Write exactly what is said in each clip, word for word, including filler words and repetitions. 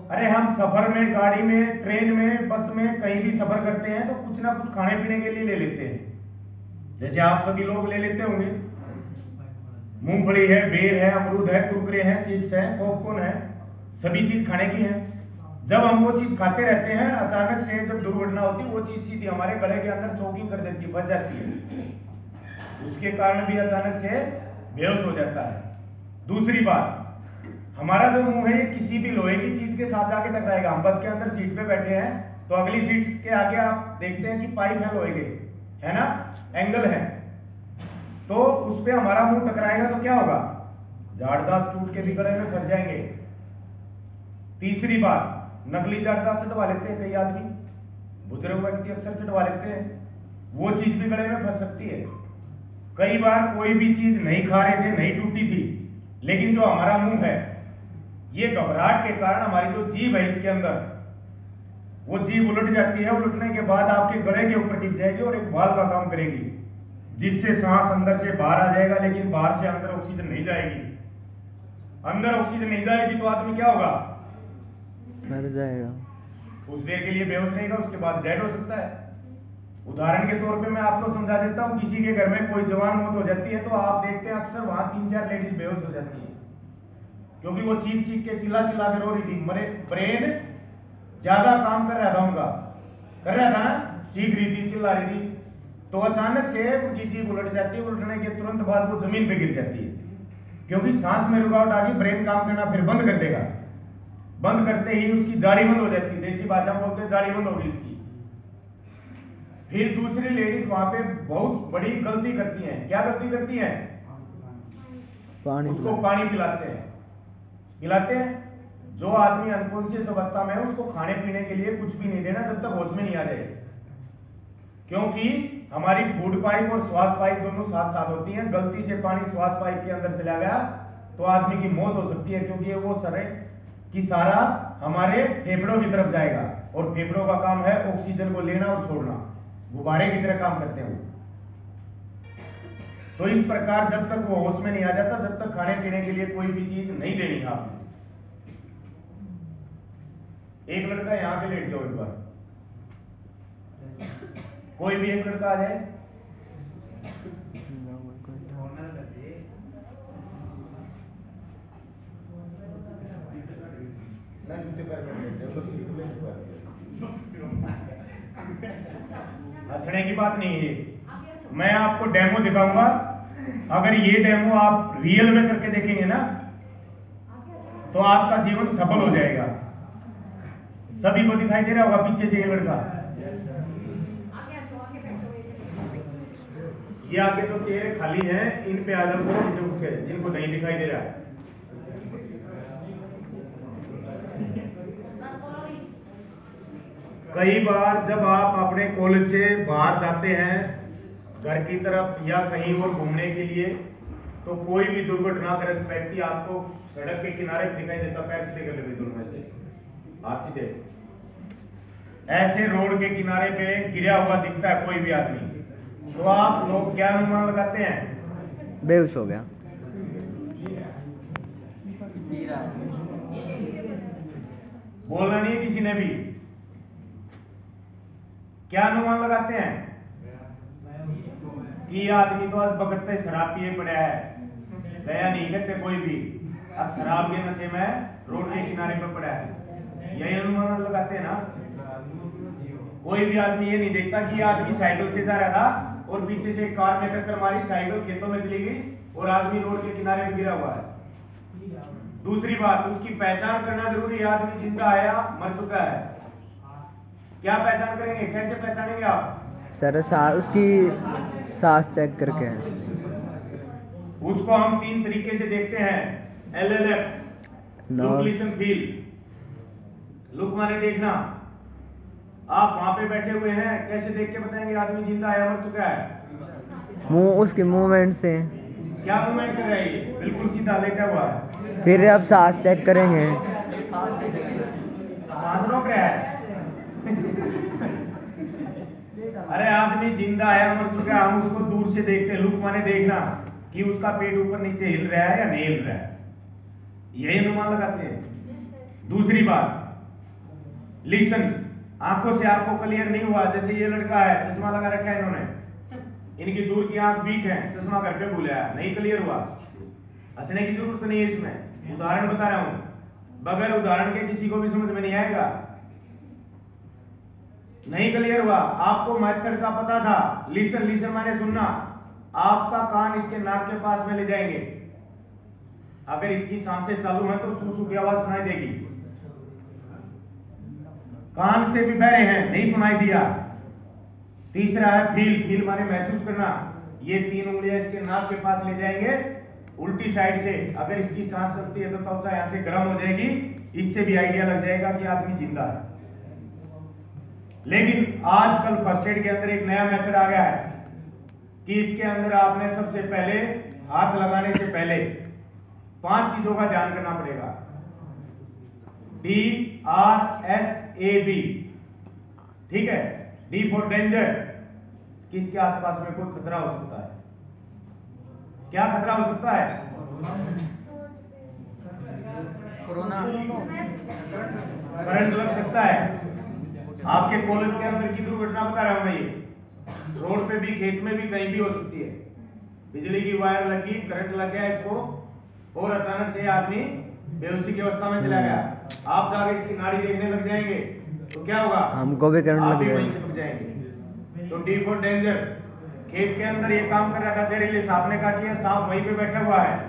अरे हम सफर में, गाड़ी में, ट्रेन में, बस में, कहीं भी सफर करते हैं तो कुछ ना कुछ खाने पीने के लिए ले लेते हैं। जैसे आप सभी लोग ले लेते होंगे, मूंगफली है, बेर है, अमरूद है, कुरकुरे हैं, चिप्स है, पॉपकॉर्न है, सभी चीज खाने की है। जब हम वो चीज खाते रहते हैं, अचानक से जब दुर्घटना होती है, वो चीज सीधी हमारे गले के अंदर चोकिंग कर देती है, फंस जाती है, उसके कारण भी अचानक से बेहोश हो जाता है। दूसरी बात, हमारा जो मुंह है ये किसी भी लोहे की चीज के साथ जाके टकराएगा। हम बस के अंदर सीट पे बैठे हैं तो अगली सीट के आगे आप देखते हैं कि पाइप है लोहे के, है ना, एंगल है, तो उस पे हमारा मुंह टकराएगा तो क्या होगा, जाड़ दांत टूट के भी गले में फंस जाएंगे। तीसरी बात, नकली जाड़ दांत चटवा लेते हैं कई आदमी, बुजुर्ग व्यक्ति अक्सर चटवा लेते हैं, वो चीज भी गले में फंस सकती है। कई बार कोई भी चीज नहीं खा रहे थे, नहीं टूटी थी, लेकिन जो हमारा मुंह है, ये घबराहट के कारण हमारी जो जीभ है इसके अंदर, वो जीभ उलट जाती है। उलटने के बाद आपके गले के ऊपर टिक जाएगी और एक वाल्व का काम करेगी, जिससे सांस अंदर से बाहर आ जाएगा, लेकिन बाहर से अंदर ऑक्सीजन नहीं जाएगी। अंदर ऑक्सीजन नहीं जाएगी तो आदमी क्या होगा, मर जाएगा, उस देर के लिए बेहोश रहेगा, उसके बाद डेड हो सकता है। उदाहरण के तौर पे मैं आपको समझा देता हूं, किसी के घर में कोई जवान मौत हो जाती है तो आप देखते हैं अक्सर वहां तीन चार लेडीज बेहोश हो जाती है, क्योंकि वो चीख चीख के चिल्ला चिल्ला के रो रही थी। मरे ब्रेन ज्यादा काम कर रहा था उनका, कर रहा था ना, चीख रही थी, चिल्ला रही थी, तो अचानक से उनकी जीभ उलट जाती है। उलटने के तुरंत बाद वो जमीन पे गिर जाती है, क्योंकि सांस में रुकावट आ गई, ब्रेन काम करना फिर बंद कर देगा। बंद करते ही उसकी जारी बंद हो जाती है, देसी भाषा में बोलते हैं जारी बंद होगी इसकी। फिर दूसरी लेडीज वहां पे बहुत बड़ी गलती करती हैं। क्या गलती करती हैं, पानी उसको पानी पिलाते हैं, पिलाते हैं। जो आदमी अनकॉन्शियस अवस्था में है उसको खाने पीने के लिए कुछ भी नहीं देना जब तक होश में नहीं आ जाए, क्योंकि हमारी फूड पाइप और श्वास पाइप दोनों साथ साथ होती हैं। गलती से पानी श्वास पाइप के अंदर चला गया तो आदमी की मौत हो सकती है, क्योंकि वो सरे की सारा हमारे फेफड़ों की तरफ जाएगा, और फेफड़ों का काम है ऑक्सीजन को लेना और छोड़ना, गुब्बारे की तरह काम करते हैं वो। तो इस प्रकार जब तक वो होश में नहीं आ जाता, जब तक खाने पीने के लिए कोई भी चीज नहीं देनी है आपने। एक लड़का यहां के लेट जाओ एक बार, कोई भी एक लड़का आ जाए, हंसने की बात नहीं है, मैं आपको डेमो दिखाऊंगा। अगर ये डेमो आप रियल में करके देखेंगे ना तो आपका जीवन सफल हो जाएगा। सभी को दिखाई दे रहा होगा पीछे से ये लड़का, ये आगे जो चेहरे खाली हैं इन पे आ जाओ, जिसे उठ के, जिनको नहीं दिखाई दे रहा। कई बार जब आप अपने कॉलेज से बाहर जाते हैं घर की तरफ या कहीं और घूमने के लिए, तो कोई भी दुर्घटनाग्रस्त व्यक्ति आपको सड़क के किनारे दिखाई देता, पैर सीधे कर लेते दोनों ऐसे, हाथ सीधे, ऐसे रोड के किनारे पे गिरा हुआ दिखता है कोई भी आदमी, तो आप लोग क्या अनुमान लगाते हैं, बेहोश हो गया। बोलना नहीं है किसी ने भी, क्या अनुमान लगाते हैं कि ये आदमी तो आज बगत से शराब पिए पड़ा है, दया नहीं करते कोई भी, अब शराब के नशे में रोड के किनारे पर पड़ा है, यही अनुमान लगाते हैं ना। कोई भी आदमी ये नहीं देखता कि ये आदमी साइकिल से जा रहा था और पीछे से कार ने टक्कर मारी, साइकिल खेतों में चली गई और आदमी रोड के किनारे में गिरा हुआ है। दूसरी बात, उसकी पहचान करना जरूरी है, आदमी जिंदा है या मर चुका है। क्या पहचान करेंगे, कैसे पहचानेंगे आप, सर सांस, उसकी सांस चेक करके है। उसको हम तीन तरीके से देखते हैं, L L F, look listen feel. Look माने देखना, आप वहां पे बैठे हुए हैं, कैसे देख के बताएंगे आदमी जिंदा है या मर चुका है, मुंह, उसके मूवमेंट से। क्या मूवमेंट कर रहा है, ये बिल्कुल सीधा लेटा हुआ है। फिर अब सांस चेक करेंगे, सांस रोक रहा है अरे आदमी जिंदा है मर चुका है, हम उसको दूर से देखते हैं। लुक माने देखना कि उसका पेट ऊपर नीचे हिल रहा है या नहीं हिल रहा है, यही अनुमान लगाते हैं। दूसरी बात, लिसन, आंखों से आपको क्लियर नहीं हुआ, जैसे ये लड़का है चश्मा लगा रखा है इन्होंने, इनकी दूर की आंख वीक है, चश्मा घर पे भूल आया, नहीं क्लियर हुआ, हंसने की जरूरत नहीं है इसमें, उदाहरण बता रहा हूं, बगैर उदाहरण के किसी को भी समझ में नहीं आएगा। नहीं क्लियर हुआ, आपको मेथड का पता था, लिसन, लिसन माने सुनना, आपका कान इसके नाक के पास में ले जाएंगे, अगर इसकी सांसें चालू हैं तो सू सू की आवाज सुनाई देगी, कान से भी बहरे हैं, नहीं सुनाई दिया। तीसरा है फील, फील माने महसूस करना, ये तीन उंगलियां इसके नाक के पास ले जाएंगे उल्टी साइड से, अगर इसकी सांस चलती है तो त्वचा यहां से गर्म हो जाएगी, इससे भी आइडिया लग जाएगा कि आदमी जिंदा है। लेकिन आजकल फर्स्ट एड के अंदर एक नया मेथड आ गया है कि इसके अंदर आपने सबसे पहले हाथ लगाने से पहले पांच चीजों का ध्यान करना पड़ेगा, D R S A B, ठीक है। डी फॉर डेंजर, किसके आसपास में कोई खतरा हो सकता है, क्या खतरा हो सकता है, कोरोना, करंट लग सकता है। आपके कॉलेज के अंदर की दुर्घटना बता रहा हूं मैं, ये रोड पे भी, खेत में भी, कहीं भी हो सकती है, बिजली की वायर लगी, करंट लग गया इसको और अचानक से आदमी बेहोशी की अवस्था में चला गया, आप जाके इसकी नाड़ी देखने लग जाएंगे तो क्या होगा, हमको भी करंट आप लग भी वहीं जाएगा। चिपक जाएंगे। तो डी फॉर डेंजर, खेत के अंदर ये काम कर रहा था, जहरीले सांप ने काट लिया, सांप वहीं पे बैठा हुआ है,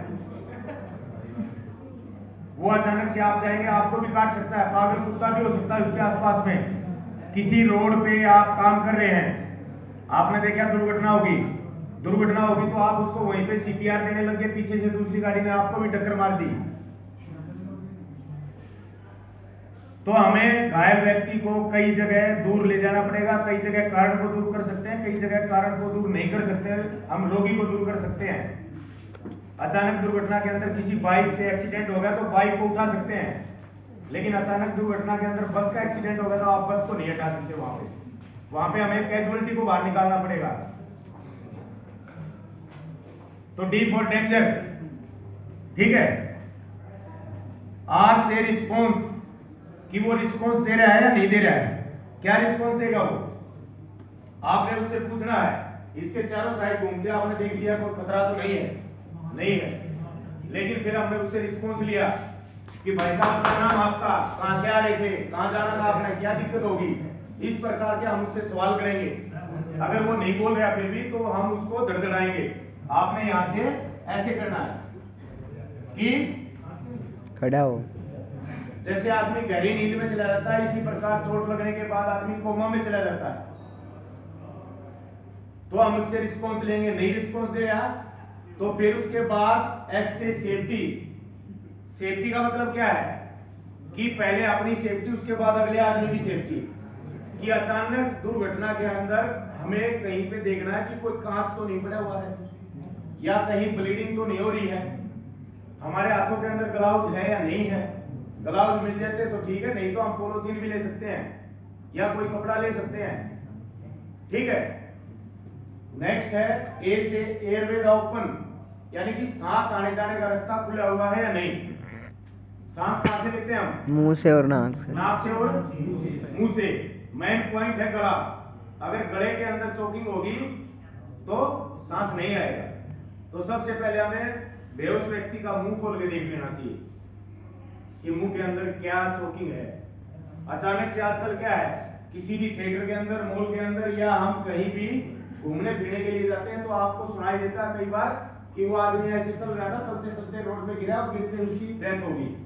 वो अचानक से आप जाएंगे, आपको भी काट सकता है, पागल कुत्ता भी हो सकता है उसके आसपास में। किसी रोड पे आप काम कर रहे हैं, आपने देखा दुर्घटना होगी, दुर्घटना होगी तो आप उसको वहीं पे सीपीआर देने लगे, पीछे से दूसरी गाड़ी ने आपको भी टक्कर मार दी, तो हमें घायल व्यक्ति को कई जगह दूर ले जाना पड़ेगा, कई जगह कारण को दूर कर सकते हैं, कई जगह कारण को दूर नहीं कर सकते, हम रोगी को दूर कर सकते हैं। अचानक दुर्घटना के अंदर किसी बाइक से एक्सीडेंट हो गया तो बाइक को उठा सकते हैं, लेकिन अचानक दुर्घटना के अंदर बस का एक्सीडेंट हो गया तो आप बस को नहीं हटा सकते, वहां पे वहां पे हमें कैजुअलिटी को बाहर निकालना पड़ेगा। तो डी फॉर डेंजर, ठीक है। आर से रिस्पॉन्स, कि वो रिस्पॉन्स दे रहा है या नहीं दे रहा है, क्या रिस्पॉन्स देगा वो, आपने उससे पूछना है, इसके चारों साइड घूम के आपने देख लिया कोई खतरा तो नहीं है, नहीं है, लेकिन फिर हमने उससे रिस्पॉन्स लिया कि भाई साहब क्या नाम आपका, कहां से आ रहे थे, कहां जाना था आपने, क्या दिक्कत होगी, इस प्रकार के हम उससे सवाल करेंगे। अगर वो नहीं बोल रहा फिर भी तो हम उसको धड़धड़ाएंगे, आपने यहां से ऐसे करना है कि खड़ा हो, जैसे आदमी गहरी नींद में चला जाता है, इसी प्रकार चोट लगने के बाद आदमी कोमा में चला जाता है, तो हम उससे रिस्पॉन्स लेंगे, नहीं रिस्पॉन्स देगा तो फिर उसके बाद एस से सेफ्टी, सेफ्टी का मतलब क्या है कि पहले अपनी सेफ्टी, उसके बाद अगले आदमी की सेफ्टी, कि अचानक दुर्घटना के अंदर हमें कहीं पे देखना है कि कोई कांच तो नहीं पड़ा हुआ है या कहीं ब्लीडिंग तो नहीं हो रही है, हमारे हाथों के अंदर ग्लव्स है या नहीं है, ग्लव्स मिल जाते तो ठीक है, नहीं तो हम पोलोथीन भी ले सकते हैं या कोई कपड़ा ले सकते हैं, ठीक है। नेक्स्ट है ए से एयरवे द ओपन, यानी कि सांस आने जाने का रास्ता खुला हुआ है या नहीं, सांस कहां से लेते हैं हम, मुंह से और नाक से, नाक से और मुंह से। मेन पॉइंट है गला, अगर गले के अंदर चोकिंग होगी तो सांस नहीं आएगा, तो सबसे पहले हमें बेहोश व्यक्ति का मुंह खोल के देख लेना चाहिए कि मुंह के अंदर क्या चोकिंग है। अचानक से आजकल क्या है, किसी भी थिएटर के अंदर, मॉल के अंदर या हम कहीं भी घूमने फिरने के लिए जाते हैं तो आपको सुनाई देता है कई बार कि वो आदमी ऐसे चल रहा था, चलते चलते रोड पे गिरा और गिरते उसकी डेथ हो गई,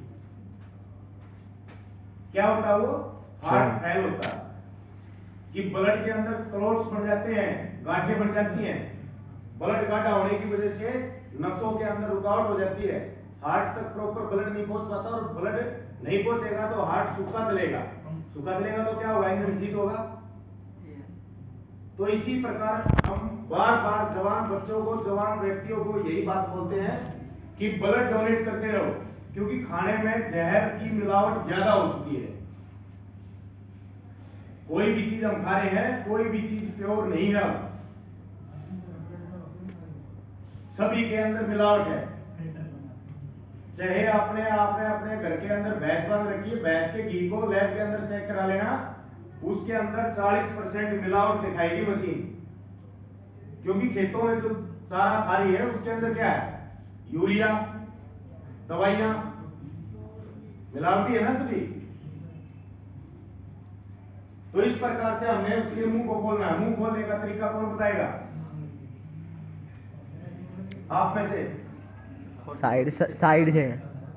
क्या होता है वो, हार्ट फेल होता है, कि ब्लड के अंदर क्लॉट्स बढ़ जाते हैं, गांठें बढ़ जाती हैं, ब्लड गाढ़ा होने की वजह से नसों के अंदर रुकावट हो जाती है, हार्ट तक प्रॉपर ब्लड नहीं पहुंच पाता, और ब्लड नहीं पहुंचेगा तो हार्ट सूखा चलेगा, सूखा चलेगा तो क्या होगा, इंजन हीट होगा। तो इसी प्रकार हम बार बार जवान बच्चों को, जवान व्यक्तियों को यही बात बोलते हैं कि ब्लड डोनेट करते रहो, क्योंकि खाने में जहर की मिलावट ज्यादा हो चुकी है, कोई भी चीज हम खा रहे हैं, कोई भी चीज प्योर नहीं है, सभी के अंदर मिलावट है, चाहे आपने आपने अपने घर के अंदर भैंस बांध रखी है, भैंस के घी को लैब के अंदर चेक करा लेना, उसके अंदर चालीस परसेंट मिलावट दिखाएगी मशीन। क्योंकि खेतों में जो चारा खा रही है उसके अंदर क्या है, यूरिया, दवाइयां, मिलावटी है ना सभी। तो इस प्रकार से हमने उसके मुंह को खोलना है। मुंह खोलने का तरीका कौन बताएगा आप में से? साइड साइड से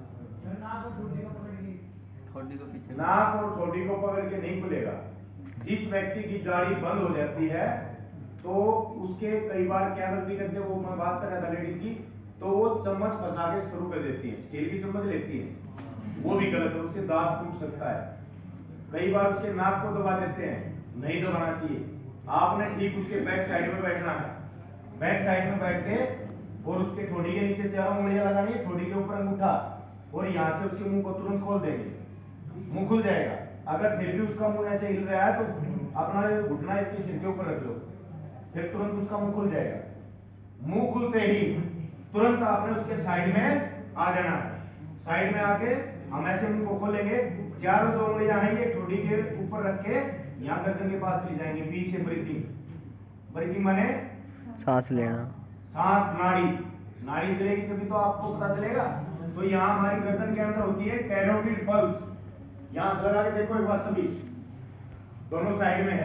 नाक और ठोड़ी को पकड़ के नहीं खुलेगा। जिस व्यक्ति की गाड़ी बंद हो जाती है तो उसके कई बार क्या गलती करते हैं, वो मैं बात कर रहा था लेडीज की, तो वो चम्मच फंसा के शुरू कर देती है, स्टील की चम्मच लेती है, वो भी गलत है, उससे दांत टूट सकता है। कई बार उसके नाक को दबा देते हैं, नहीं दबाना चाहिए। आपने ठीक उसके बैक साइड में बैठना है, बैक साइड में बैठ के और उसके ठोड़ी के नीचे चारों उंगलियां लगानी है, ठोड़ी के ऊपर अंगूठा, और यहाँ से उसके मुंह को तुरंत खोल देंगे, मुंह खुल जाएगा। अगर फिर भी उसका मुंह ऐसे हिल रहा है तो अपना घुटना इसके सिर के ऊपर रख लो, फिर तुरंत उसका मुंह खुल जाएगा। मुंह खुलते ही तुरंत आपने उसके साइड में आ जाना है। साइड में आके हम ऐसे मुंह को खोलेंगे, चारों जो उंगलियां हैं ये ठोड़ी के ऊपर रख के यहाँ गर्दन के पास चली जाएंगे। बी से ब्रीथिंग, ब्रीथिंग माने सांस लेना, सांस, नाड़ी, नाड़ी चलेगी तभी तो आपको पता चलेगा। तो यहाँ हमारी गर्दन के अंदर होती है कैरोटिड पल्स। यहाँ लगा के देखो एक बार सभी, दोनों साइड में है,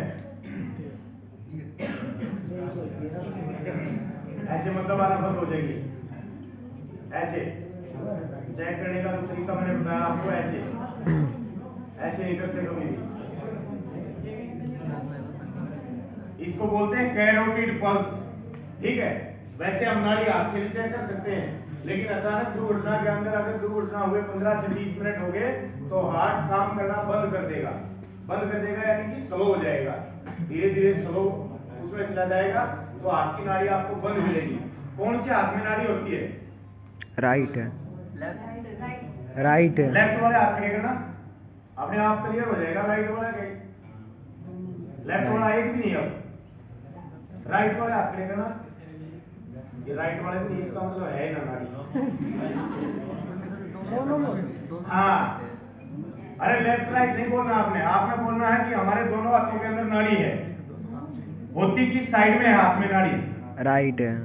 ऐसे मतलब आना बंद हो जाएगी। ऐसे चेक करने का तो तरीका मैंने बताया आपको, ऐसे ऐसे नहीं करते कभी भी। इसको बोलते हैं कैरोटिड पल्स, ठीक है। वैसे हम नाड़ी हाथ से भी चेक कर सकते हैं, लेकिन अचानक दुर्घटना के अंदर अगर दुर्घटना हुए पंद्रह से बीस मिनट हो गए तो हार्ट काम करना बंद कर देगा। बंद कर देगा यानी कि स्लो हो जाएगा, धीरे धीरे स्लो उसमें चला जाएगा, तो हाथ की नाड़ी आपको बंद मिलेगी। कौन सी हाथ में नाड़ी होती है? राइट है, राइट है। लेफ्ट वाले हाथ खड़े करना, अपने आप क्लियर हो जाएगा। राइट वाला के लेफ्ट वाला एक भी नहीं है। अब राइट वाले हाथ खड़े करना, ये राइट वाले भी नहीं, इसका मतलब है ना नाड़ी। हाँ, अरे लेफ्ट राइट नहीं बोलना आपने, आपने बोलना है कि हमारे दोनों हाथों के अंदर नाड़ी है। होती किस साइड में है हाथ में नाड़ी? राइट है।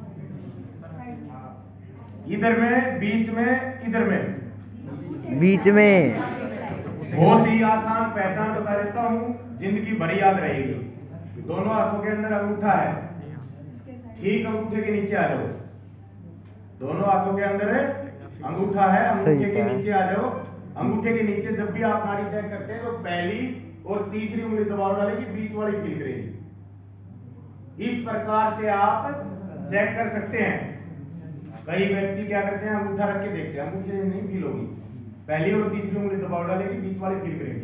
इधर में, बीच में, इधर में? बीच में। बहुत ही आसान पहचान बता देता हूँ, जिंदगी भर याद रहेगी। दोनों हाथों के अंदर अंगूठा है, ठीक अंगूठे के नीचे आ जाओ। दोनों हाथों के अंदर अंगूठा है, अंगूठे के नीचे आ जाओ। अंगूठे के नीचे जब भी आप नाड़ी चेक करते हैं तो पहली और तीसरी उंगली दबाव डालेगी, बीच वाली फील करेगी। इस प्रकार से आप चेक कर सकते हैं। कई व्यक्ति क्या करते हैं, अंगूठा रख के देखते हैं, अंगूठे नहीं फील होगी, पहली और तीसरी उंगली दबाव डालेगी, बीच वाली फील करेगी।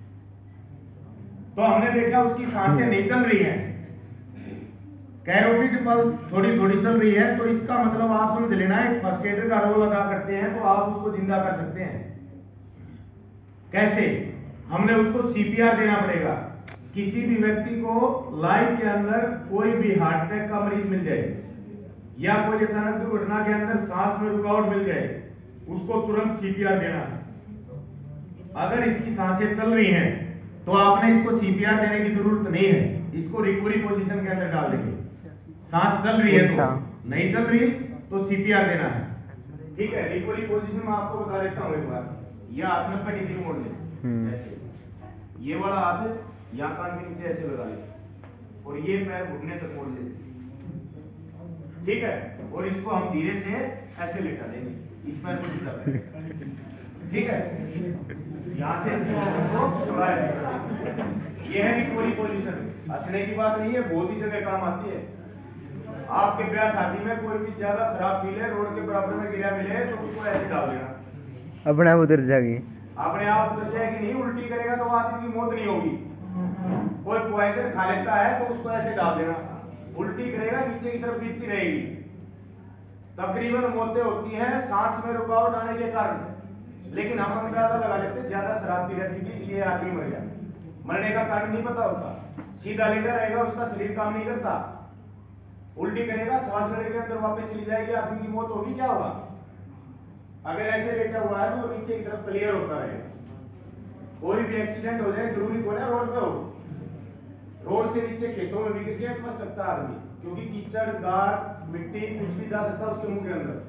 तो हमने देखा उसकी सांसें नहीं चल रही हैं, कैरोटिड पल्स थोड़ी थोड़ी चल रही है, तो इसका मतलब आप समझ लेना है फर्स्ट एडर का रोल अदा करते हैं, तो आप उसको जिंदा कर सकते हैं। कैसे? हमने उसको सीपीआर देना पड़ेगा। किसी भी व्यक्ति को लाइफ के अंदर कोई भी हार्ट अटैक का मरीज मिल जाए या कोई अचानक दुर्घटना के अंदर सांस में रुकावट मिल जाए, उसको तुरंत सीपीआर देना है। अगर इसकी सांसें चल रही हैं तो आपने इसको सीपीआर देने की जरूरत नहीं है, इसको रिकवरी पोजीशन के अंदर डाल देंगे। सांस चल रही है तो, नहीं चल रही तो सीपीआर देना है, ठीक है। रिकवरी पोजीशन में आपको बता देता हूँ एक बार, यह हाथ नब्बे डिग्री मोड़ ले, ऐसे ये वाला हाथ यहाँ कान के नीचे ऐसे लगा ले और ये पैर घुटने तक मोड़ ले, ठीक है। और इसको हम धीरे से ऐसे लेटा देंगे, इस पैर को सीधा करेंगे, ठीक है। यहाँ से इसको थोड़ा ऐसे, ये है रिकवरी पोजीशन। हंसने की बात नहीं है, बहुत ही जगह काम आती है। आपके ब्याह शादी में कोई भी ज्यादा शराब पी ले, रोड के बराबर में गिरा मिले तो उसको ऐसे डाल देना, अपने आप उतर जाएगी। अपने आप उतर जाएगी नहीं, उल्टी करेगा तो आदमी की मौत नहीं होगी। कोई पॉइजन खा लेता है तो उसको ऐसे डाल देना, उल्टी करेगा नीचे की तरफ गिरती रहेगी। तकरीबन मौतें होती हैं सांस में रुकावट आने के कारण, लेकिन हम अंदाजा लगा लेते ज्यादा शराब पी रखी थी इसलिए आदमी मर गया। मरने का कारण नहीं पता होता, सीधा लेटा रहेगा, उसका शरीर काम नहीं करता, उल्टी करेगा, श्वास नली के अंदर वापस चली जाएगी, आदमी की मौत होगी, क्या होगा? अगर ऐसे लेटा हुआ है तो वो नीचे की तरफ क्लियर होता रहेगा। कोई भी एक्सीडेंट हो जाए जरूरी को ना रोड पे हो, रोड से नीचे खेतों में भी गिर गया मर सकता आदमी, क्योंकि कीचड़ गार मिट्टी कुछ भी जा सकता है उसके मुंह के अंदर।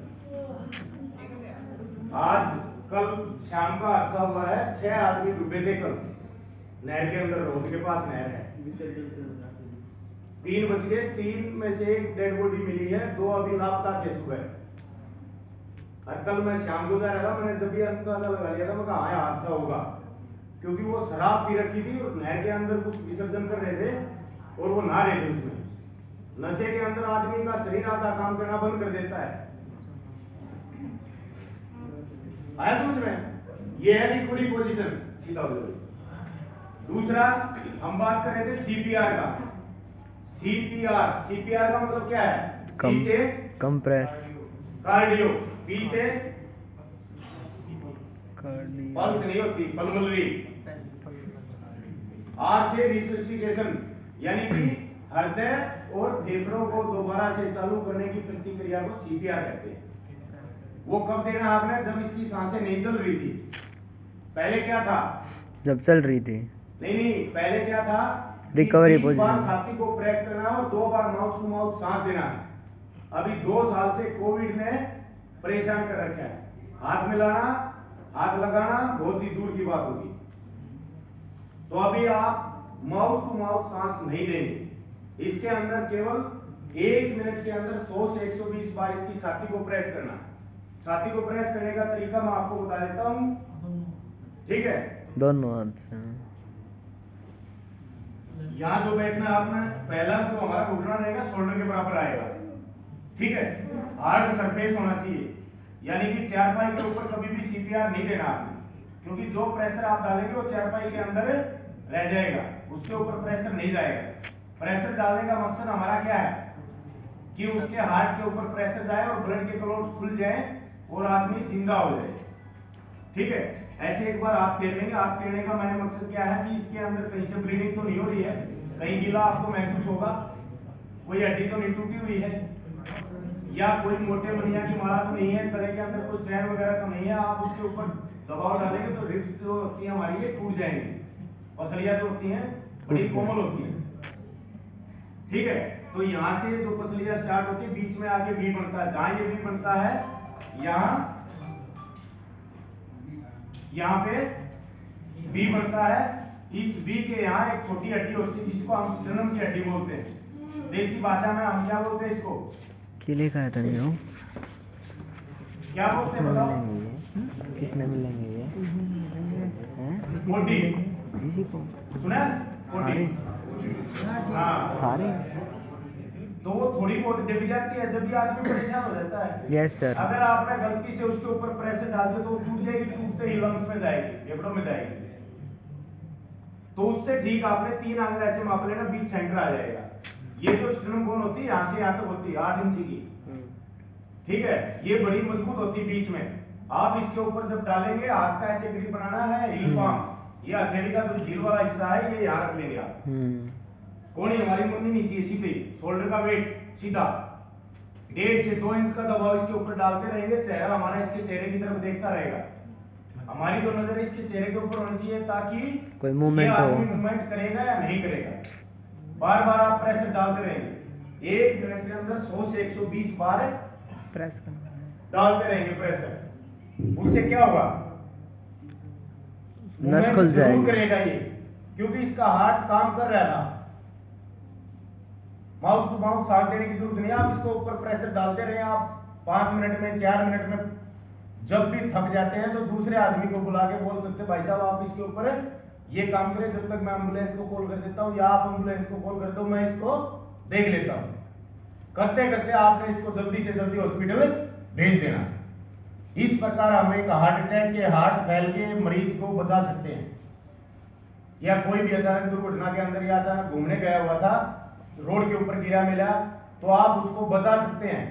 आज कल शाम का हादसा हुआ है, छह आदमी डूबे थे कल नहर के अंदर, रोड के पास नहर है। तीन बच गए, तीन में से एक डेड बॉडी मिली है, दो अभी लापता थे सुबह। और कल मैं शाम को जा रहा था, मैंने जब भी अंदाजा लगा लिया था मैं कहा हादसा होगा, क्योंकि वो शराब पी रखी थी और नहर के अंदर कुछ विसर्जन कर रहे थे और वो नहा रहे थे उसमें। नशे के अंदर आदमी का शरीर आधा काम करना बंद कर देता है। आया समझ में? ये है रिकवरी पोजीशन, सीधा हो जाओ। दूसरा हम बात कर रहे थे सीपीआर का। सीपीआर सीपीआर का मतलब क्या है? कम, सी से कंप्रेस, कार्डियो, पी से कार्डियो, पल्स नहीं होती पल्मोनरी, आर से रिससिटेशन, यानी कि हृदय और फेफड़ों को दोबारा से चालू करने की प्रतिक्रिया को सीपीआर कहते हैं। वो कब देना आपने? जब इसकी सांसें नहीं चल रही थी। पहले क्या था? जब चल रही थी। नहीं नहीं, पहले क्या था? रिकवरी बीस बार पोजीशन, छाती को प्रेस करना है और दो बार माउथ टू माउथ सांस देना है। अभी दो साल से कोविड ने परेशान कर रखा है। हाथ मिलाना, हाथ लगाना बहुत ही दूर की बात होगी। तो अभी आप माउथ टू माउथ सांस नहीं देंगे। इसके अंदर केवल एक मिनट के अंदर सौ से एक सौ बीस बार इसकी छाती को प्रेस करना। छाती को प्रेस करने का तरीका मैं आपको बता देता हूं, ठीक है? दोनों हाथ से। यहाँ जो बैठना आपने, पहला जो हमारा घुटना रहेगा शोल्डर के बराबर आएगा, ठीक है? हार्ड सरफेस होना चाहिए, यानी कि चारपाई के ऊपर कभी भी सीपीआर नहीं देना आपने, क्योंकि जो प्रेशर आप डालेंगे वो चारपाई के अंदर रह जाएगा, उसके ऊपर प्रेशर नहीं जाएगा। प्रेशर डालने का मकसद हमारा क्या है? कि उसके हार्ट के ऊपर प्रेशर जाए और ब्लड के क्लोट खुल जाए और आदमी जिंदा हो जाए, ठीक है? ऐसे एक बार हाथ फेर लेंगे। हाथ फेरने का मेन मकसद क्या है कि इसके अंदर कहीं से ब्लीडिंग तो नहीं हो रही है, कहीं गीला आपको महसूस होगा, कोई हड्डी तो नहीं टूटी हुई है, या कोई मोटे मनिया की माला तो नहीं है, गले के अंदर कोई चैन वगैरह तो नहीं है। आप उसके ऊपर दबाव डालेंगे तो रिब्स जो होती है हमारी ये टूट जाएंगी, पसलियां जो होती हैं बड़ी कोमल होती हैं, ठीक है? तो यहाँ से जो पसलियां स्टार्ट होती है बीच में आके वी बनता है। जहां ये वी बनता है यहाँ यहाँ पे वी बनता है। इस वी के यहाँ एक छोटी हड्डी होती है जिसको हम स्टर्नम की हड्डी बोलते हैं। देसी भाषा में हम क्या बोलते हैं इसको? किले का है तो नहीं हो? क्या बोलते हैं बताओ? किसने मिलेंगे ये? मोटी, इसी को सुना? सारे, हाँ सारे तो वो थोड़ी बहुत डिग जाती है जब भी आदमी परेशान हो जाता है। Yes sir. अगर आपने गलती से उसके ऊपर प्रेशर डाल दिया तो वो टूट जाएगी, टूटते ही लंग्स में जाएगी, फेफड़ों में जाएगी। तो उससे ठीक आपने तीन आंगल ऐसे माप लेना, बीच सेंटर आ जाएगा। ये जो स्टर्नम बोन होती है यहाँ से यहाँ तक होती है आठ इंची की, ठीक है? ये बड़ी मजबूत होती है बीच में। आप इसके ऊपर जब डालेंगे हाथ का ऐसे ग्रिप बनाना है, हिल पाम, ये हथेली का जो झील वाला हिस्सा है ये यहाँ रख लेंगे आप। कोनी हमारी मुड़नी नहीं चाहिए, सीधे शोल्डर का वेट सीधा, डेढ़ से दो इंच का दबाव इसके ऊपर डालते रहेंगे। चेहरा हमारा इसके चेहरे की तरफ देखता रहेगा, हमारी तो नजर इसके चेहरे के ऊपर होनी चाहिए ताकि कोई मूवमेंट हो, मूवमेंट करेगा या नहीं करेगा। बार बार आप प्रेशर डालते रहेंगे, एक मिनट के अंदर सौ से एक सौ बीस बार प्रेस करना डालते रहेंगे प्रेशर। उससे क्या होगा? नस खुल जाएगी, करेगा ये, क्योंकि इसका हार्ट काम कर रहा था। माउथ टू माउथ सांस देने की जरूरत नहीं है, आप इसको ऊपर प्रेशर डालते रहे। आप पांच मिनट में, चार मिनट में जब भी थक जाते हैं तो दूसरे आदमी को बुला के बोल सकते भाई साहब आप इसके ऊपर ये काम करें, जब तक मैं एम्बुलेंस को कॉल कर देता हूँ, या आप एम्बुलेंस को कॉल कर दो, मैं इसको देख लेता हूँ। करते करते आपने इसको जल्दी से जल्दी हॉस्पिटल भेज देना। इस प्रकार हम एक हार्ट अटैक के, हार्ट फेल के मरीज को बचा सकते हैं। या कोई भी अचानक दुर्घटना के अंदर या अचानक घूमने गया हुआ था, रोड के ऊपर गिरा मिला, तो आप उसको बचा सकते हैं।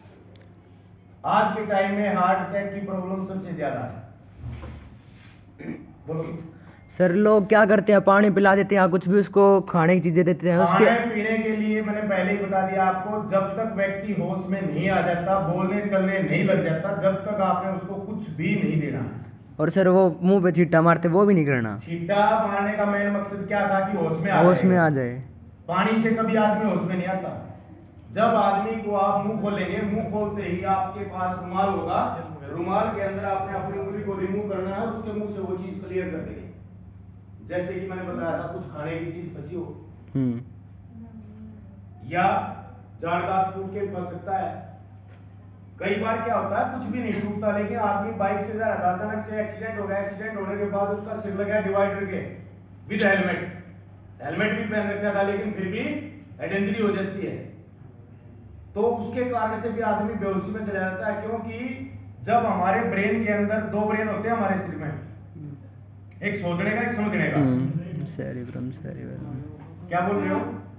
आज के टाइम में हार्ट अटैक की प्रॉब्लम सबसे ज्यादा है। बोलिए सर लोग क्या करते हैं, पानी पिला देते हैं, कुछ भी उसको खाने की चीजें देते हैं, उसके खाने पीने के लिए मैंने पहले पहले ही बता दिया आपको, जब तक व्यक्ति होश में नहीं आ जाता, बोलने चलने नहीं लग जाता, जब तक आपने उसको कुछ भी नहीं देना। और सर वो मुंह पे छींटा मारते वो भी नहीं करना। छींटा मारने का मेन मकसद क्या था कि होश में आ होश में जाए। आ जाए। पानी से कभी आदमी होश में नहीं आता। जब आदमी को आप मुंह खोलेंगे, मुंह खोलते ही आपके पास रुमाल होगा, रुमाल के अंदर आपने अपनी उंगली को रिमूव करना है, उसके मुंह से वो चीज क्लियर कर देंगे। जैसे कि मैंने बताया था, कुछ खाने की चीज फंसी हो हम्म या जाड़ दांत टूट के फंस सकता है। कई बार क्या होता है, कुछ भी नहीं टूटता, लेकिन आदमी बाइक से जा रहा था, अचानक से एक्सीडेंट हो गया, एक्सीडेंट होने के बाद उसका सिर लगा डिवाइडर के विद हेलमेट, हेलमेट भी पहन रखा था, लेकिन फिर भी हेड इंजरी हो जाती है। तो उसके कारण से भी आदमी बेहोशी में चला जाता है, क्योंकि जब हमारे ब्रेन के अंदर दो ब्रेन होते हैं हमारे सिर में, एक सोचने का, एक समझने का। Cerebrum cerebellum. क्या बोल रहे हो?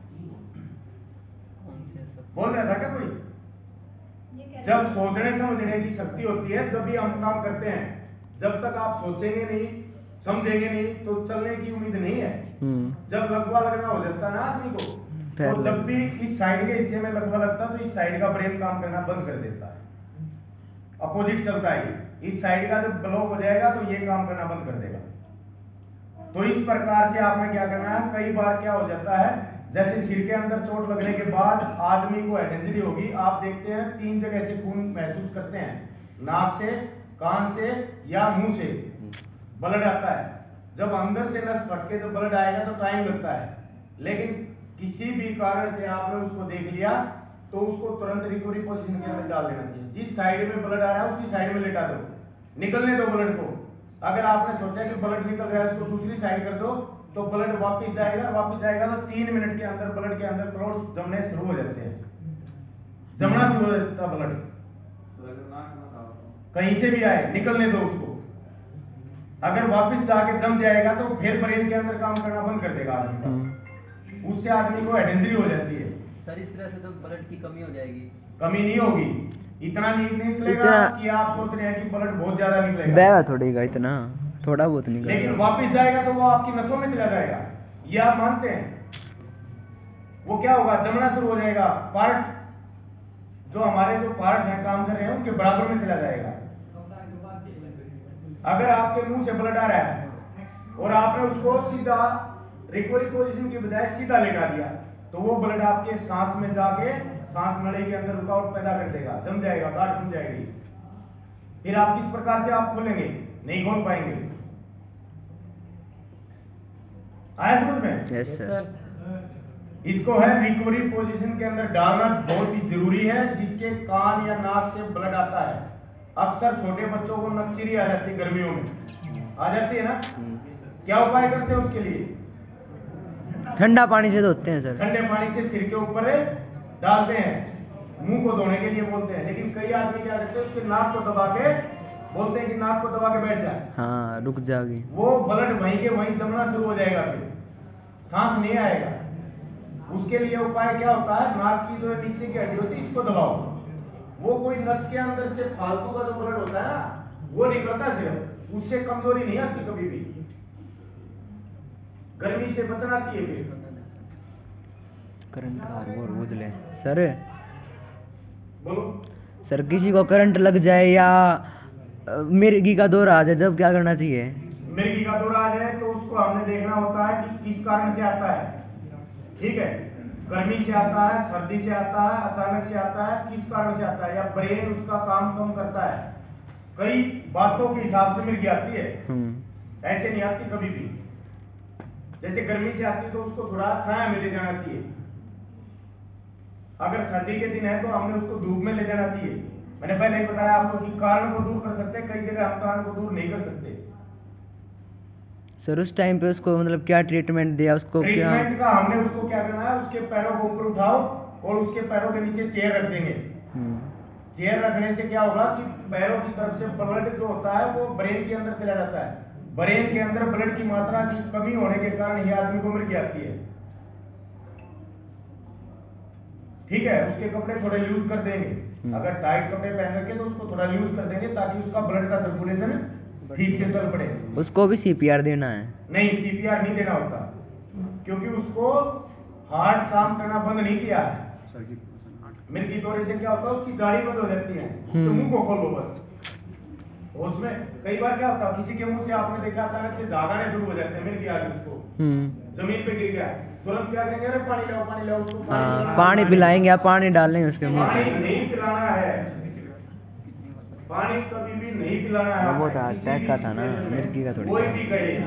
बोल रहा था क्या कोई? जब सोचने समझने की शक्ति होती है तभी हम काम करते हैं। जब तक आप सोचेंगे नहीं, समझेंगे नहीं, तो चलने की उम्मीद नहीं है। जब लगवा लगना हो जाता है ना आदमी को, तो जब भी इस साइड के हिस्से में लगवा लगता है तो इस साइड का ब्रेन काम करना बंद कर देता है, अपोजिट चलता है। इस साइड का जब ब्लॉक हो जाएगा तो ये काम करना बंद कर देगा। तो इस प्रकार से आपने क्या करना है, कई बार क्या हो जाता है, जैसे सिर के अंदर चोट लगने के बाद आदमी को हेड इंजरी होगी, आप देखते हैं तीन जगह से खून महसूस करते हैं, नाक से, कान से या मुंह से ब्लड आता है। जब अंदर से नस फटके तो ब्लड आएगा तो टाइम लगता है, लेकिन किसी भी कारण से आपने उसको देख लिया तो उसको तुरंत रिकवरी पोजीशन के अंदर डाल देना चाहिए। जिस साइड में ब्लड आ रहा है उसी साइड में लेटा दो, निकलने दो ब्लड को। अगर आपने सोचा कि ब्लड निकल रहा है, उसको दूसरी साइड कर दो, तो ब्लड वापस जाएगा, वापस जाएगा तो तीन मिनट के अंदर ब्लड के अंदर क्लॉट्स जमने शुरू हो जाते हैं, जमना शुरू हो जाता है ब्लड। कहीं से भी आए, निकलने दो उसको। अगर वापस जाके जम जाएगा तो फिर ब्रेन के अंदर काम करना बंद कर देगा आदमी का, उससे आदमी को हेड इंजरी हो जाती है। सर इस तरह से तो ब्लड की कमी हो जाएगी। कमी नहीं होगी, इतना नहीं निकलेगा इतना... कि आप सोच रहे हैं कि ब्लड बहुत ज्यादा निकलेगा, बहवा थोड़ी का इतना थोड़ा बहुत निकलेगा, लेकिन वापस जाएगा तो वो आपकी नसों में चला जाएगा, ये आप मानते हैं। वो क्या होगा, जमना शुरू हो जाएगा, पार्ट जो हमारे जो पार्ट हैं काम कर रहे हैं उनके बराबर में चला जाएगा। अगर आपके मुंह से ब्लड आ रहा है और आपने उसको सीधा रिकवरी पोजीशन की बजाय सीधा लेटा दिया, तो वो ब्लड आपके सांस में जाके सांस नली के अंदर रुकावट पैदा कर देगा, जम जाएगा, गांठ बन जाएगी। फिर आप किस प्रकार से आप खोलेंगे, नहीं खोल पाएंगे। आया समझ में? Yes sir. इसको है रिकवरी पोजीशन के अंदर डालना बहुत ही जरूरी है। जिसके कान या नाक से ब्लड आता है, अक्सर छोटे बच्चों को नकचिरी आ जाती है, गर्मियों में आ जाती है ना, क्या उपाय करते हैं उसके लिए? ठंडा पानी से धोते हैं सर, ठंडे पानी से सिर के ऊपर डालते हैं, मुंह को धोने के लिए बोलते हैं। लेकिन कई आदमी क्या करते हैं, उसके नाक को दबा के बोलते हैं कि नाक को दबा के बैठ जाए, हाँ रुक जाएगी, वो ब्लड वहीं के वहीं जमना शुरू हो जाएगा, फिर सांस नहीं आएगा। उसके लिए उपाय क्या होता है, नाक की जो नीचे की हड्डी होती है इसको दबाओ, वो कोई नस के अंदर से फालतू का जो ब्लड होता है ना वो निकलता है सिर्फ, उससे कमजोरी नहीं आती कभी भी। गर्मी से बचना चाहिए। फिर करंट हार्मोन बुझले सर, बोलो सर किसी को करंट लग जाए या मिर्गी का दौरा आ जाए, जब क्या करना चाहिए? मिर्गी का दौरा आ जाए तो उसको हमने देखना होता है कि किस कारण से आता है। ठीक है, गर्मी से आता है, सर्दी से आता है, अचानक से आता है, किस कारण से आता है, या ब्रेन उसका काम कम करता है। कई बातों के हिसाब से मिर्गी आती है, ऐसे नहीं आती कभी भी। जैसे गर्मी से आती है तो उसको थोड़ा छाया में ले जाना चाहिए, अगर सर्दी के दिन है तो हमने उसको धूप में ले जाना चाहिए। मैंने पहले ही बताया आपको कि कारण को दूर कर सकते हैं, कई जगह हम कारण को दूर नहीं कर सकते। सर उस टाइम पे उसको मतलब क्या ट्रीटमेंट दिया उसको? क्या ट्रीटमेंट का हमने उसको क्या करना है, उसके पैरों को ऊपर उठाओ और उसके पैरों के नीचे चेयर रख देंगे। चेयर रखने से क्या होगा कि पैरों की तरफ से ब्लड जो होता है वो ब्रेन के अंदर चला जाता है। ब्रेन के अंदर ब्लड की मात्रा की कमी होने के कारण ये आदमी को मिर्गी आती है। ठीक है, उसके कपड़े थोड़े लूज कर देंगे, अगर टाइट कपड़े पहन रखे तो उसको थोड़ा लूज कर देंगे ताकि उसका ब्लड का सर्कुलेशन ठीक से चल पड़े। उसको भी सीपीआर देना है? नहीं, सीपीआर नहीं देना होता, क्योंकि उसको हार्ट काम करना बंद नहीं किया है, मिर्गी दौरे से क्या होता है, उसकी जाड़ी बंद हो जाती है, तो हम्म। मुंह को खोलो बस। उसमें कई बार क्या होता है, किसी के मुंह से आपने देखा अचानक से झाग आने शुरू हो जाते हैं, मिर्गी आ गई उसको, हम्म। जमीन पे गिर गया, तुरंत क्या कहेंगे, अरे पानी लाओ पानी लाओ, उसको पानी हाँ, पिलाना, पानी पिलाएंगे या पानी डालेंगे उसके मुंह पानी में। नहीं पिलाना है, पानी कभी भी नहीं पिलाना है। वो था किसी अटैक भी का था ना, situation में, मिर्गी का थोड़ी कोई था। भी कहे।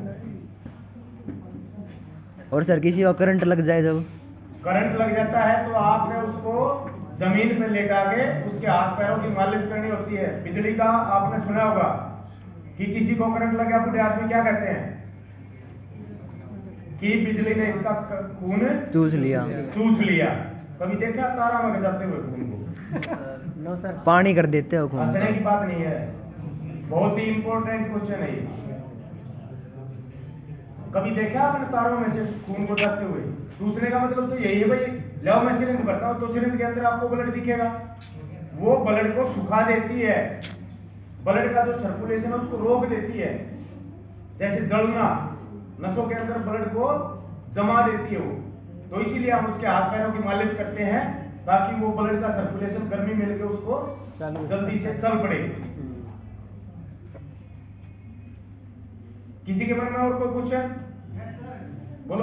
और सर किसी को करंट लग जाए जब? करंट लग जाता है तो आपने उसको जमीन पे लेटा के उसके हाथ पैरों की मालिश करनी होती है। बिजली का आपने सुना होगा कि किसी को करंट लग गया, बूढ़े आदमी क्या कहते हैं कि बिजली ने इसका खून चूस लिया। चूस लिया। कभी देखा तारा में जाते हुए खून को? नो सर, पानी कर देते हो खून हंसने का। की बात नहीं है, बहुत ही इंपॉर्टेंट क्वेश्चन है ये। कभी देखा आपने तारों में से खून को जाते हुए? दूसरे का मतलब तो यही है भाई, लाओ मैं सिरिंज भरता हूं तो सिरिंज के अंदर आपको ब्लड दिखेगा, वो ब्लड को सुखा देती है, ब्लड का जो सर्कुलेशन है उसको रोक देती है। जैसे जलना, नसों के अंदर ब्लड को जमा देती है वो, तो इसीलिए हम उसके हाथ पैरों की मालिश करते हैं ताकि वो ब्लड का सर्कुलेशन गर्मी मिलकर उसको जल्दी से चल पड़े। किसी के मन में और कोई क्वेश्चन? बोलो।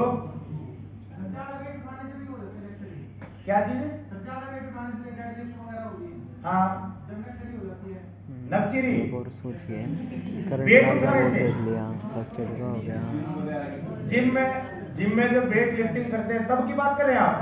क्या चीज है? हाँ, नक्चीरी। एक और सोचिए, करंट वेट लग गया उठाने वो से। देख लिया, फर्स्ट एड का हो गया। जिम में जिम में जब वेट लिफ्टिंग करते हैं तब की बात करें आप?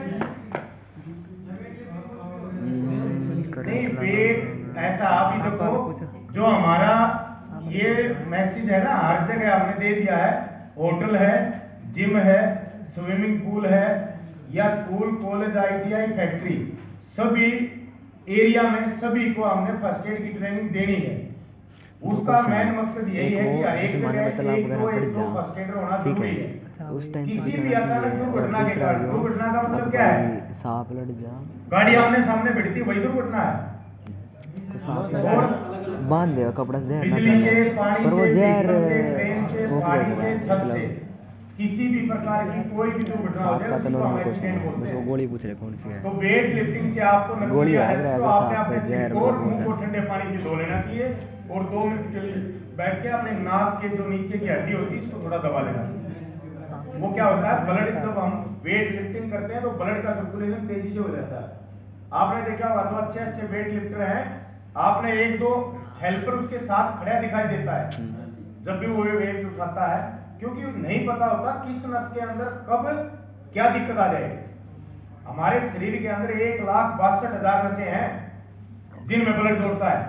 हम्म, करंट नहीं, लगा वेट होगा। ऐसा आप ही देखो, जो हमारा ये मैसेज है ना, हर जगह हमने दे दिया है, होटल है, जिम है, स्विमिंग पूल है, या स्कूल कॉलेज आईटीआई फैक्ट्री, सभी एरिया में सभी को हमने फर्स्ट एड की ट्रेनिंग देनी है। उसका मेन मकसद यही है कि हर एक जगह एक दो एक दो फर्स्ट एड होना ठीक जरूरी है, है। उस टाइम किसी भी अचानक दुर्घटना के दूसरा कारण, जो दुर्घटना का मतलब अब क्या है? भाई सांप लड़ जा गाड़ी आमने सामने बैठी थी, वही दुर्घटना है। तो सांप लड़ और जा, बांध देगा कपड़ा से जहर ना बिजली से, फैले, पानी पर वो से, जहर व्हीकल से, ट्रेन से, फूक गाड़ी देगा, से, छत से, मतलब किसी भी प्रकार की कोई भी दुर्घटना हो सांप जाए का तो उसी को हम नॉर्मल क्वेश्चन एक्सीडेंट है, बोलते बस वो हैं। गोली पूछ रहे कौन सी है। तो वेट लिफ्टिंग से आपको गोली नक्सलिया है, है तो तो आपने सांप अपने का सिर जहर को मतलब और मुंह कौन को सा? ठंडे पानी से धो लेना चाहिए, और दो मिनट बैठ के अपने नाक के जो नीचे की हड्डी होती है इसको थोड़ा दबा लेना चाहिए। वो क्या होता है, ब्लड जब हम वेट लिफ्टिंग करते हैं तो ब्लड का सर्कुलेशन तेजी से हो जाता है। आपने देखा होगा तो अच्छे अच्छे वेट लिफ्टर हैं, आपने एक दो हेल्पर उसके साथ खड़ा दिखाई देता है जब भी वो वेट उठाता है, क्योंकि नहीं पता होता किस नस के अंदर कब क्या दिक्कत आ जाएगी। हमारे शरीर के अंदर एक लाख बासठ हजार नसें हैं जिनमें ब्लड दौड़ता है,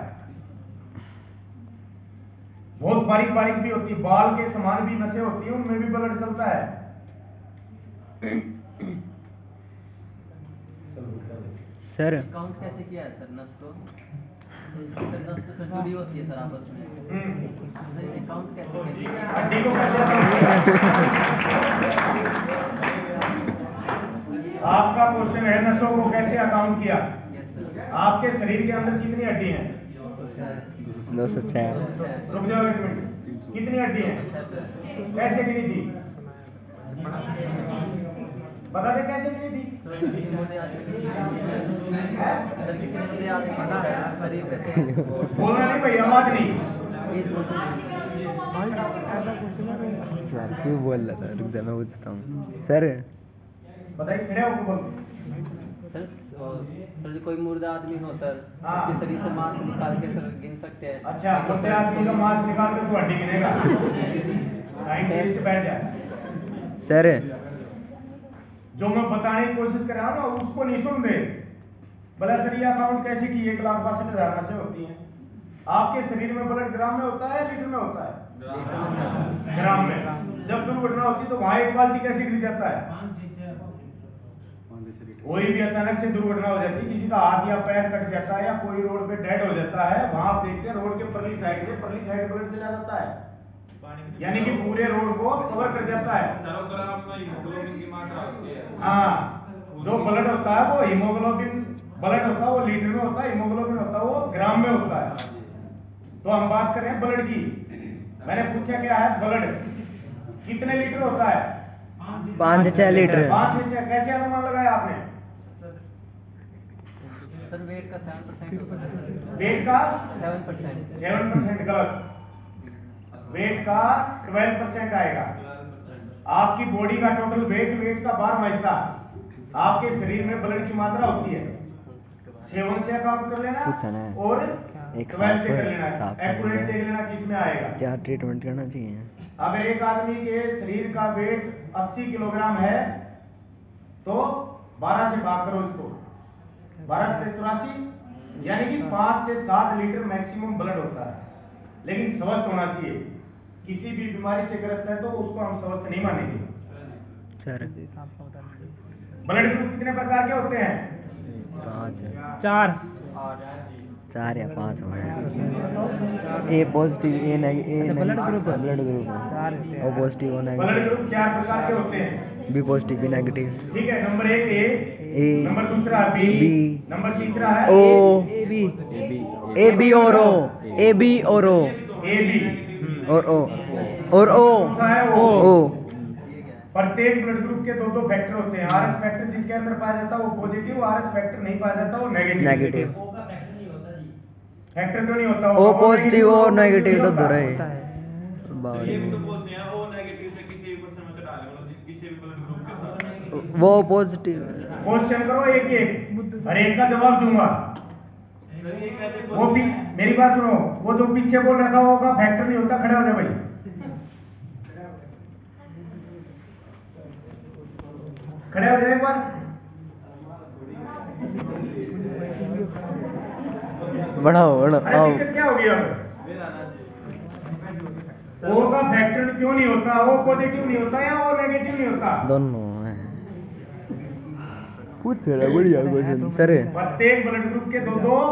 बहुत बारीक बारीक भी होती है, बाल के समान भी नसें होती है, उनमें भी ब्लड चलता है। सर काउंट कैसे किया है सर नस को? सर नस तो सर जुड़ी होती है सर आपस में, सर ये काउंट कैसे किया है? हड्डी को कैसे account किया? आपका क्वेश्चन है नसों को कैसे अकाउंट किया? Yes sir. आपके शरीर के अंदर कितनी हड्डी हैं? दो सौ छह रुक जाओ एक मिनट, कितनी हड्डी हैं? कैसे गिनी थी? बता दे कैसे गिनी थी? सर किसी मुर्दे आदमी सर किसी मुर्दे आदमी का शरीर कैसे बोलना नहीं भाई, आवाज नहीं। यार क्यों बोल रहा था, रुक जा मैं पूछता हूँ। सर बताइए, खड़े होकर बोल। सर सर जो कोई मुर्दा आदमी हो सर, हाँ। उसके शरीर से मांस निकाल के सर गिन सकते हैं? अच्छा, मुझसे आदमी का मांस निकाल के तू हड्डी गिनेगा? साइंटिस्ट बैठ जा। सर जो मैं बताने की कोशिश कर रहा हूँ ना उसको नहीं सुन रहे। ब्लड शरीर अकाउंट कैसे की? एक लाख बासठ हजार नसें होती हैं। आपके शरीर में ब्लड ग्राम में होता है, लीटर में होता है? ग्राम में। जब दुर्घटना होती है तो वहां एक बाल्टी कैसे गिर जाता है? कोई भी अचानक से दुर्घटना हो जाती है, किसी का हाथ या पैर कट जाता है या कोई रोड पे डेड हो जाता है, वहां आप देखते हैं रोड के परली साइड से परली साइड ब्लड चला जाता है, यानी कि पूरे रोड को कवर कर जाता है। हाँ, जो ब्लड होता है वो हीमोग्लोबिन ब्लड होता है, वो लीटर में होता है, हीमोग्लोबिन होता है वो ग्राम में होता है। तो हम बात कर रहे हैं ब्लड की। मैंने पूछा क्या है, ब्लड कितने लीटर होता है? पाँच छह लीटर। पाँच से छह कैसे अनुमान लगाया आपने? सर वेट का सेवन परसेंट होता है सर। वेट का सेवन परसेंट सेवन परसेंट गलत, वेट का ट्वेल्व परसेंट आएगा। आपकी बॉडी का टोटल वेट, वेट का बारहवां हिस्सा आपके शरीर में ब्लड की मात्रा होती है। सेवन से काउंट कर लेना और ट्वेल्व से कर लेना, एक्यूरेट देख लेना किस में आएगा। क्या ट्रीटमेंट करना चाहिए? अगर एक आदमी के शरीर का वेट अस्सी किलोग्राम है तो बारह से भाग करो इसको, बारह से चौरासी, यानी कि पांच से सात लीटर मैक्सिमम ब्लड होता है। लेकिन स्वस्थ होना चाहिए, किसी भी बीमारी से ग्रस्त है तो उसको हम स्वस्थ नहीं मानेंगे। सर ब्लड ग्रुप कितने प्रकार के होते हैं? पाँच चार चार या पाँच हुए। A positive, A negative, blood group blood group चार O positive O blood negative, group चार प्रकार के होते हैं। बी पॉजिटिव बी नेगेटिव, ठीक है, नंबर एक ए, ए नंबर दूसरा बी, बी, नंबर तीसरा है ओ, ए बी ए बी और ओ, ए बी और ओ, ए बी और ओ, और ओ, चौथा है ओ। ओ। प्रत्येक ब्लड ग्रुप के दो दो फैक्टर होते हैं। आरएच फैक्टर जिसके अंदर पाया जाता है वो पॉजिटिव, आरएच फैक्टर नहीं पाया जाता वो नेगेटिव। नेगेटिव। फैक्टर क्यों नहीं होता? ओ पॉजिटिव और नेगेटिव तो धुरा होता है। है। बाबा ये भी तो बोलते हैं ओ नेगेटिव से किसी भी पर्सन में चढ़ा ले, मतलब किसी भी ब्लड ग्रुप के साथ। वो पॉजिटिव। क्वेश्चन करो एक एक, हर एक का जवाब दूंगा। सर ये कैसे वो भी मेरी बात सुनो, वो जो पीछे बोल रखा होगा फैक्टर नहीं होता, खड़े हो जाओ भाई। खड़े हो जाए एक बार। बढ़ाओ बढ़ाओ अरे आओ। दिक्कत क्या होगी अब? ओ का फैक्टर क्यों नहीं होता? ओ पॉजिटिव नहीं होता या ओ नेगेटिव नहीं होता? दोनों है। पूछ रहा बढ़िया क्वेश्चन सर। प्रत्येक ब्लड ग्रुप के दो दो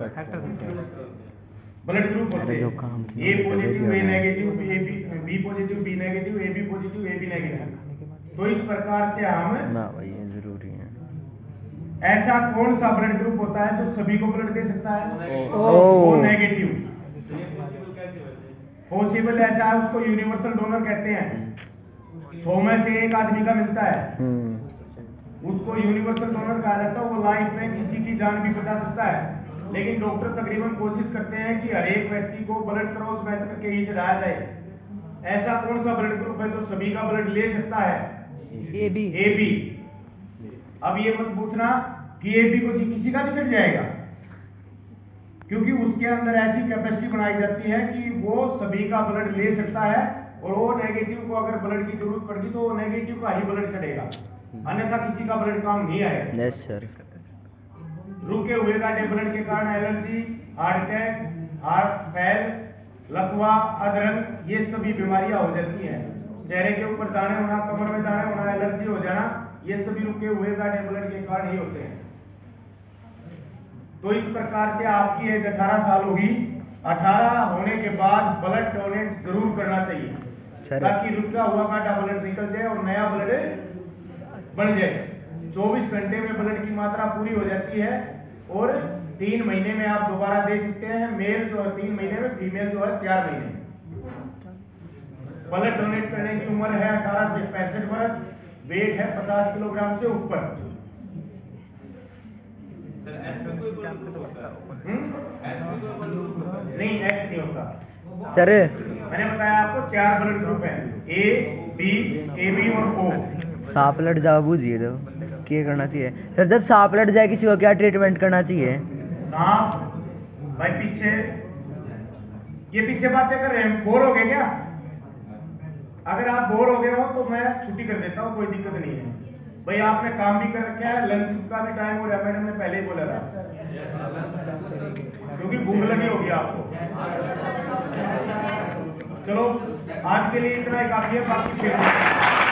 ब्लड ग्रुप होते अरे जो हैं, काम A positive A negative, B B positive B negative, A B positive A B negative. तो इस प्रकार से हम ना भाई ये जरूरी है। ऐसा कौन सा ब्लड ग्रुप होता है जो सभी को ब्लड दे सकता है? ओ। O negative. ये पॉसिबल कैसे वैसे? पॉसिबल ऐसा है, उसको यूनिवर्सल डोनर कहते हैं। सौ में से एक आदमी का मिलता है, हम्म। उसको यूनिवर्सल डोनर कहा जाता है। वो लाइफ में किसी की जान भी बचा सकता है, लेकिन डॉक्टर तकरीबन कोशिश करते हैं कि हर एक व्यक्ति को ब्लड क्रॉस मैच करके ही चढ़ाया जाए। ऐसा कौन सा ब्लड ग्रुप है जो सभी का ब्लड ले सकता है? A B A B. अब ये मत पूछना कि ए बी को जी किसी का भी चढ़ जाएगा, क्योंकि उसके अंदर ऐसी कैपेसिटी बनाई जाती है कि वो सभी का ब्लड ले सकता है। और वो नेगेटिव को अगर ब्लड की जरूरत पड़गी तो वो नेगेटिव का ही ब्लड चढ़ेगा, अन्यथा किसी का ब्लड काम नहीं आएगा। Yes sir. रुके हुए गाढ़े ब्लड के कारण allergy, heart attack, heart fail, लकवा, अधरंग, ये सभी बीमारियां हो जाती हैं। चेहरे के ऊपर दाने होना, कमर में दाने होना, एलर्जी हो जाना, ये सभी रुके हुए गाढ़े ब्लड के कारण ही होते हैं। तो इस प्रकार से आपकी एज अठारह साल होगी, अठारह होने के बाद ब्लड डोनेट जरूर करना चाहिए, ताकि रुका हुआ गाढ़ा ब्लड निकल जाए और नया ब्लड बन जाए। चौबीस घंटे में ब्लड की मात्रा पूरी हो जाती है और तीन महीने में आप दोबारा दे सकते हैं। मेल जो है तीन महीने में, फीमेल जो है चार महीने में। ब्लड डोनेट करने की उम्र है अठारह से पैंसठ वर्ष, वेट है पचास किलोग्राम से ऊपर। सर एच में कोई ब्लड ग्रुप होता है? हम्म? एच में कोई ब्लड ग्रुप होता है? नहीं, एच नहीं होता सर। मैंने बताया आपको चार ब्लड ग्रुप है, ए बी, ए बी और ओ। सांप लड़ जाओ बूझिए तो क्या करना चाहिए सर? जब सांप लड़ जाए किसी को क्या ट्रीटमेंट करना चाहिए? सांप भाई पीछे, ये पीछे बातें कर रहे हैं, बोर हो गए क्या? अगर आप बोर हो गए हो तो मैं छुट्टी कर देता हूँ, कोई दिक्कत नहीं है भाई। आपने काम भी कर रखा है, लंच का भी टाइम हो रहा है, मैडम ने पहले ही बोला था, क्योंकि भूख लगी होगी आपको। चलो आज के लिए इतना ही काफी है, बाकी फिर